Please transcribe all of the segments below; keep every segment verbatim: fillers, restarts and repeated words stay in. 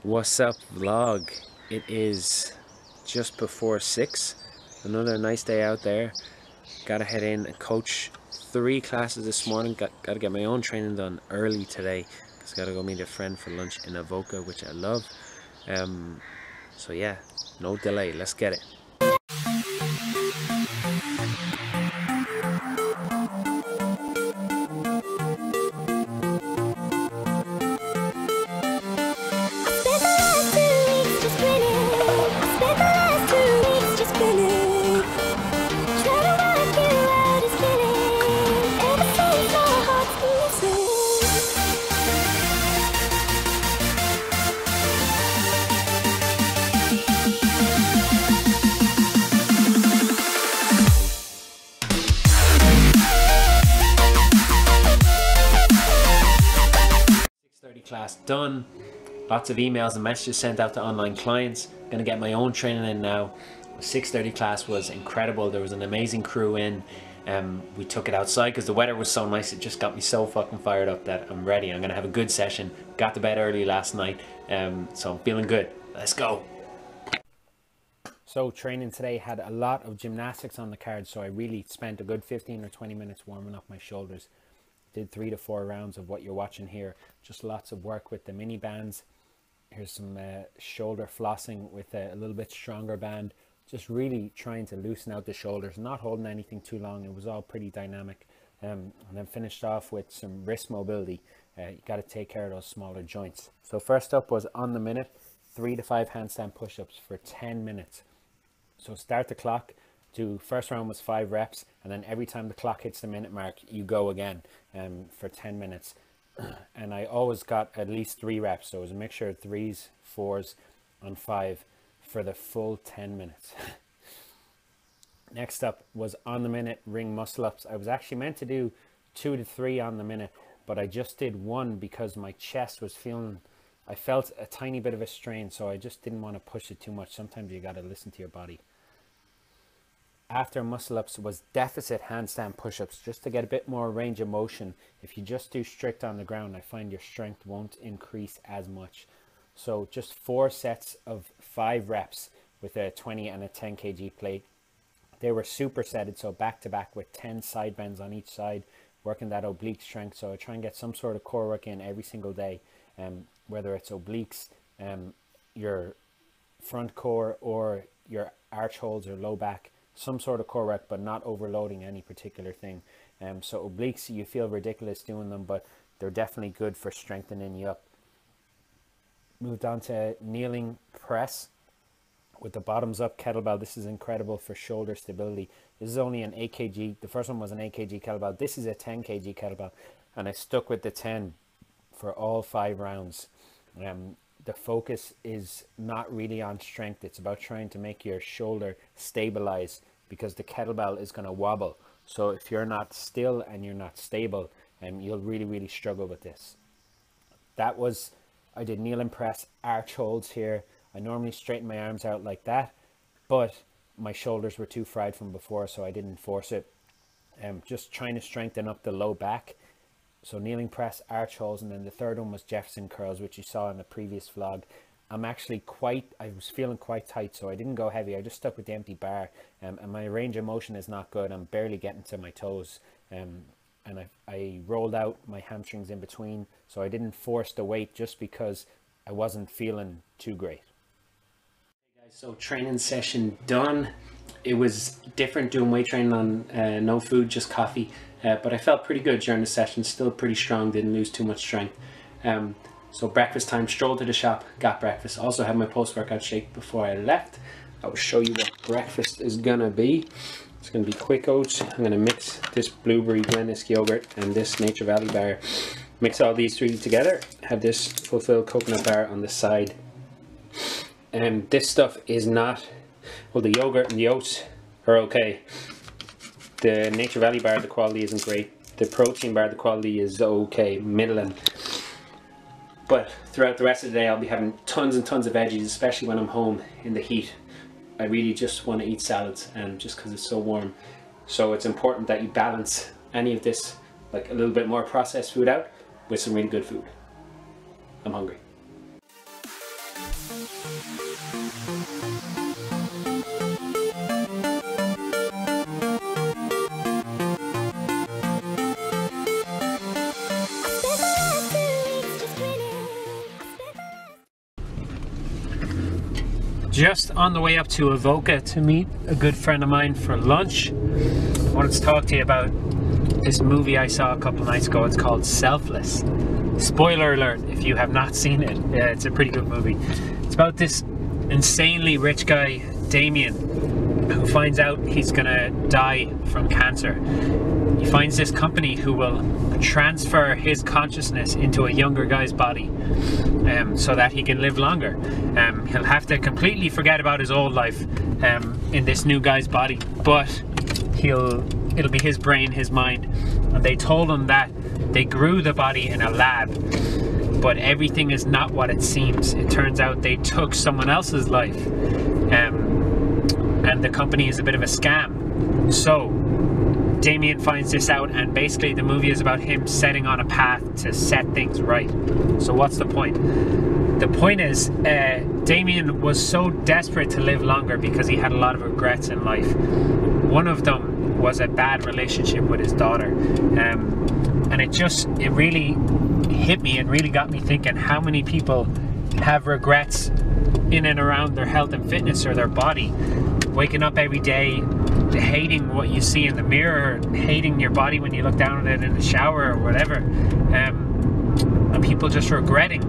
What's up, vlog? It is just before six. Another nice day out there. Gotta head in and coach three classes this morning. Got, gotta get my own training done early today because gotta go meet a friend for lunch in Avoca, which I love. Um, so yeah, no delay. Let's get it. six thirty class done. Lots of emails and messages sent out to online clients. Gonna get my own training in now. six thirty class was incredible. There was an amazing crew in. Um, we took it outside because the weather was so nice. It just got me so fucking fired up that I'm ready. I'm gonna have a good session. Got to bed early last night, um, so I'm feeling good. Let's go. So training today had a lot of gymnastics on the card, so I really spent a good fifteen or twenty minutes warming up my shoulders. Did three to four rounds of what you're watching here. Just lots of work with the mini bands. Here's some uh, shoulder flossing with a, a little bit stronger band. Just really trying to loosen out the shoulders, not holding anything too long. It was all pretty dynamic. Um, and then finished off with some wrist mobility. Uh, you got to take care of those smaller joints. So first up was on the minute, three to five handstand push-ups for ten minutes. So start the clock. Do first round was five reps, and then every time the clock hits the minute mark, you go again um, for ten minutes. And I always got at least three reps, so it was a mixture of threes, fours, and five for the full ten minutes. Next up was on the minute ring muscle ups. I was actually meant to do two to three on the minute, but I just did one because my chest was feeling, I felt a tiny bit of a strain, so I just didn't want to push it too much. Sometimes you got to listen to your body. After muscle ups was deficit handstand push-ups, just to get a bit more range of motion. If you just do strict on the ground, I find your strength won't increase as much. So just four sets of five reps with a twenty and a ten kilogram plate. They were supersetted, so back to back with ten side bends on each side, working that oblique strength. So I try and get some sort of core work in every single day, um, whether it's obliques, um, your front core, or your arch holds or low back. Some sort of core work, but not overloading any particular thing. Um, so obliques, you feel ridiculous doing them, but they're definitely good for strengthening you up. Moved on to kneeling press with the bottoms up kettlebell. This is incredible for shoulder stability. This is only an eight kilogram. The first one was an eight kilogram kettlebell. This is a ten kilogram kettlebell, and I stuck with the ten for all five rounds. Um, the focus is not really on strength. It's about trying to make your shoulder stabilize, because the kettlebell is going to wobble. So if you're not still and you're not stable, um, you'll really, really struggle with this. That was, I did kneel and press arch holds here. I normally straighten my arms out like that, but my shoulders were too fried from before, so I didn't force it. Um, just trying to strengthen up the low back. So kneeling press, arch holds, and then the third one was Jefferson curls, which you saw in the previous vlog. I'm actually quite, I was feeling quite tight, so I didn't go heavy. I just stuck with the empty bar, um, and my range of motion is not good. I'm barely getting to my toes, um, and I, I rolled out my hamstrings in between, so I didn't force the weight just because I wasn't feeling too great. Hey guys, so training session done. It was different doing weight training on uh, no food, just coffee. Uh, but I felt pretty good during the session, still pretty strong, didn't lose too much strength. Um, so breakfast time, strolled to the shop, got breakfast. Also had my post-workout shake before I left. I will show you what breakfast is gonna be. It's gonna be quick oats. I'm gonna mix this blueberry Glennisk yogurt and this Nature Valley bar. Mix all these three together. Have this Fulfill coconut bar on the side. And um, this stuff is not, well, the yogurt and the oats are okay. The Nature Valley bar, the quality isn't great. The protein bar, the quality is okay, middling. But throughout the rest of the day, I'll be having tons and tons of veggies, especially when I'm home in the heat. I really just want to eat salads, and just because it's so warm. So it's important that you balance any of this, like a little bit more processed food out, with some really good food. I'm hungry. just on the way up to Avoca to meet a good friend of mine for lunch. I wanted to talk to you about this movie I saw a couple nights ago. It's called Selfless. Spoiler alert if you have not seen it. Yeah, it's a pretty good movie. It's about this insanely rich guy, Damien, who finds out he's gonna die from cancer. He finds this company who will transfer his consciousness into a younger guy's body, um, so that he can live longer. Um, he'll have to completely forget about his old life um, in this new guy's body, but he'll it'll be his brain, his mind. And they told him that they grew the body in a lab, but everything is not what it seems. It turns out they took someone else's life, um, and the company is a bit of a scam. So Damien finds this out, and basically the movie is about him setting on a path to set things right. So what's the point? The point is, uh, Damien was so desperate to live longer because he had a lot of regrets in life. One of them was a bad relationship with his daughter, um, and it just, it really hit me and really got me thinking how many people have regrets in and around their health and fitness or their body. Waking up every day hating what you see in the mirror, hating your body when you look down at it in the shower or whatever, um, and people just regretting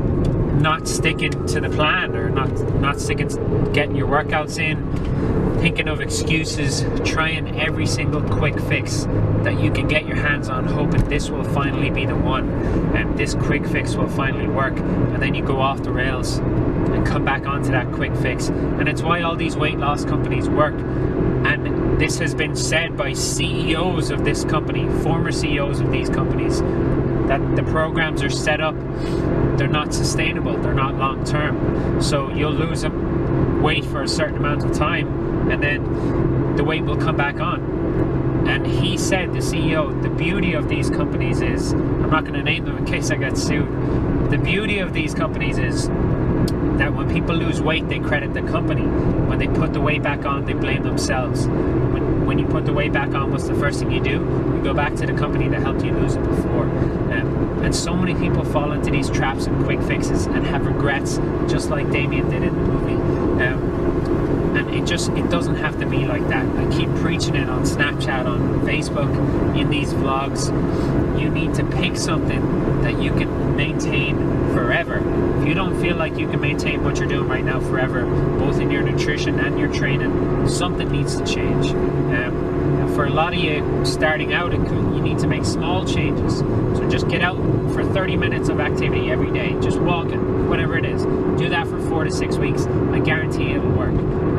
not sticking to the plan, or not not sticking to getting your workouts in, thinking of excuses, trying every single quick fix that you can get your hands on, hoping this will finally be the one, and this quick fix will finally work, and then you go off the rails and come back onto that quick fix. And it's why all these weight loss companies work. And this has been said by C E Os of this company, former C E Os of these companies, that the programs are set up, they're not sustainable, they're not long term. So you'll lose weight for a certain amount of time, and then the weight will come back on. And he said, the C E O, the beauty of these companies is, I'm not going to name them in case I get sued, the beauty of these companies is that when people lose weight, they credit the company. When they put the weight back on, they blame themselves. When, when you put the weight back on, what's the first thing you do? You go back to the company that helped you lose it before. Um, and so many people fall into these traps and quick fixes and have regrets, just like Damien did in the movie. Um, and it just, it doesn't have to be like that. I keep preaching it on Snapchat, on Facebook, in these vlogs. You need to pick something that you can maintain forever. If you don't feel like you can maintain what you're doing right now forever, both in your nutrition and your training, something needs to change. Um, for a lot of you starting out, it could, you need to make small changes. So just get out for thirty minutes of activity every day, just walking, whatever it is. Do that for four to six weeks. I guarantee it'll work.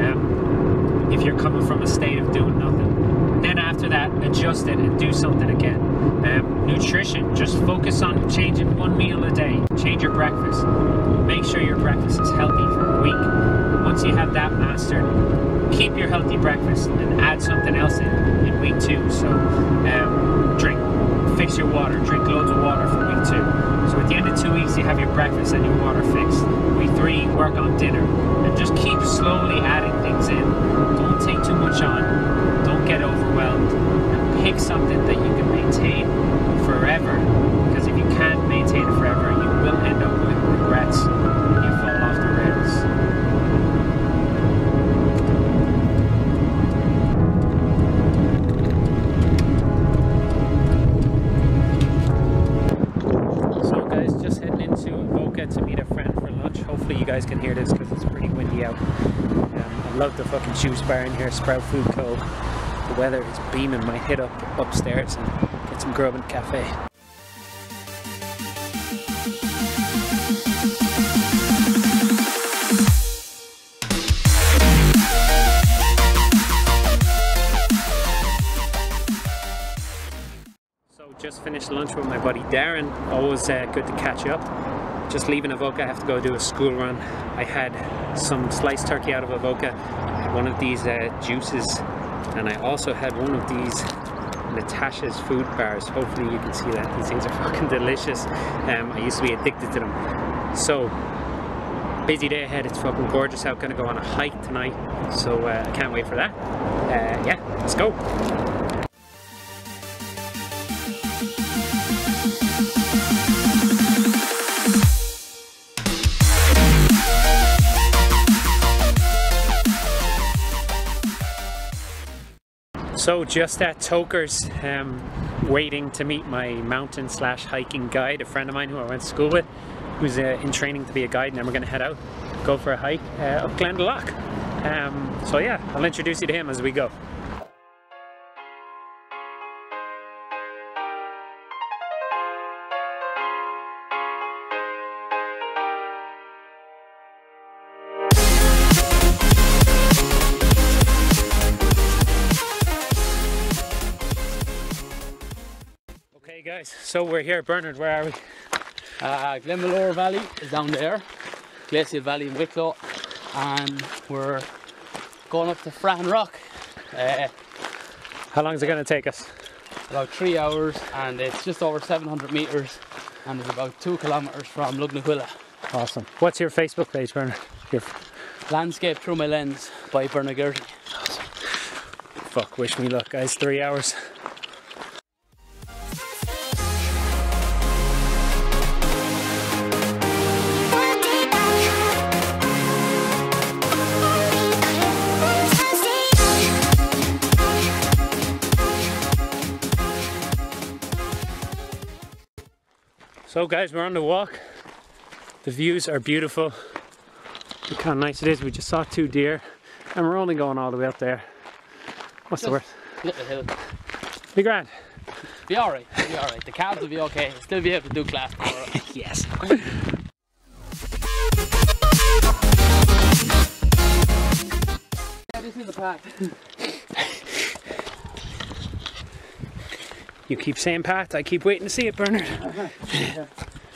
Um, if you're coming from a state of doing nothing. Then after that, adjust it and do something again. Um, nutrition, just focus on changing one meal a day. Change your breakfast. Make sure your breakfast is healthy for a week. Once you have that mastered, keep your healthy breakfast and add something else in in week two. So um, drink, fix your water, drink loads of water for week two. So at the end of two weeks, you have your breakfast and your water fixed. Week three, work on dinner, and just keep slowly adding things in. Don't take too much on. Don't get overwhelmed. And pick something that you can maintain forever. Because if you can't maintain it forever, you will end up with regrets when you fall off the rails. So guys, just heading into Avoca to meet a friend for lunch. Hopefully you guys can hear this because it's pretty windy out. Um, I love the fucking juice bar in here, Sprout Food Co. The weather is beaming. Might hit up upstairs and get some grub in the cafe. So just finished lunch with my buddy Darren. Always uh, good to catch up. Just leaving Avoca, I have to go do a school run. I had some sliced turkey out of Avoca, one of these uh, juices, and I also had one of these Natasha's food bars. Hopefully you can see that. These things are fucking delicious. Um, I used to be addicted to them. So, busy day ahead. It's fucking gorgeous out. Gonna go on a hike tonight. So uh, I can't wait for that. Uh, yeah, let's go. So just at Tokers, um, waiting to meet my mountain slash hiking guide, a friend of mine who I went to school with, who's uh, in training to be a guide, and then we're going to head out, go for a hike uh, up Glendalough. Um, so yeah, I'll introduce you to him as we go. Okay guys, so we're here. Bernard, where are we? Uh, Glenmalure Valley is down there, Glacial Valley in Wicklow, and we're going up to Frahan Rock. Uh, How long is it going to take us? about three hours, and it's just over seven hundred metres, and it's about two kilometres from Lugnaquilla. Awesome. What's your Facebook page, Bernard? Your Landscape Through My Lens by Bernard Gertie. Awesome. Fuck, wish me luck guys, three hours. So guys, we're on the walk. The views are beautiful. Look how nice it is. We just saw two deer and we're only going all the way up there. What's Just the word? Little hill. Be grand. Be alright, be alright. The calves will be okay. Still be able to do class. Yes. This is the path. You keep saying path, I keep waiting to see it, Bernard. Yeah.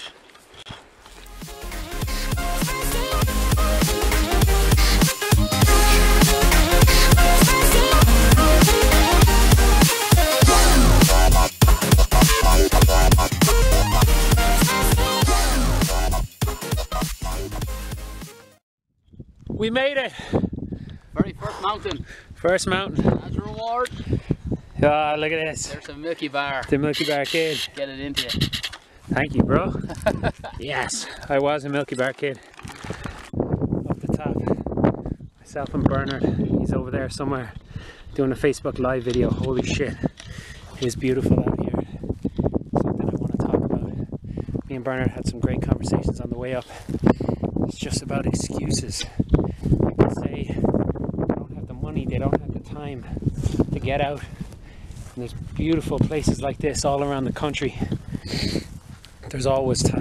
We made it! Very first mountain. First mountain. As a reward, Ah, look at this. there's a Milky Bar. The Milky Bar Kid. Get it into you. Thank you, bro. Yes, I was a Milky Bar Kid. Up the top. Myself and Bernard. He's over there somewhere doing a Facebook Live video. Holy shit. It is beautiful out here. Something I want to talk about. Me and Bernard had some great conversations on the way up. It's just about excuses. People say they don't have the money, they don't have the time to get out. And there's beautiful places like this all around the country. There's always time.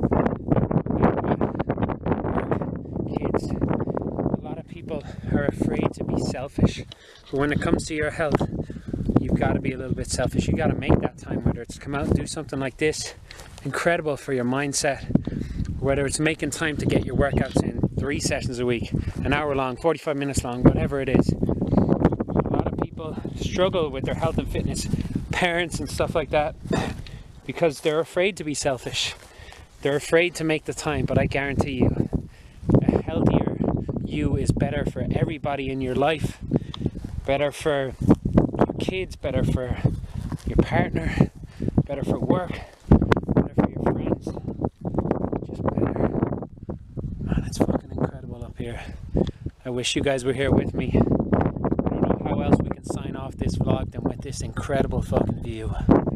Kids, a lot of people are afraid to be selfish. But when it comes to your health, you've got to be a little bit selfish. You got to make that time, whether it's come out and do something like this, incredible for your mindset, whether it's making time to get your workouts in three sessions a week, an hour long, forty-five minutes long, whatever it is. A lot of people struggle with their health and fitness, parents and stuff like that, because they're afraid to be selfish. They're afraid to make the time, but I guarantee you, a healthier you is better for everybody in your life, better for your kids, better for your partner, better for work, better for your friends. Just better. Man, it's fucking incredible up here. I wish you guys were here with me. I don't know how else we can sign off this vlog than with this incredible fucking view.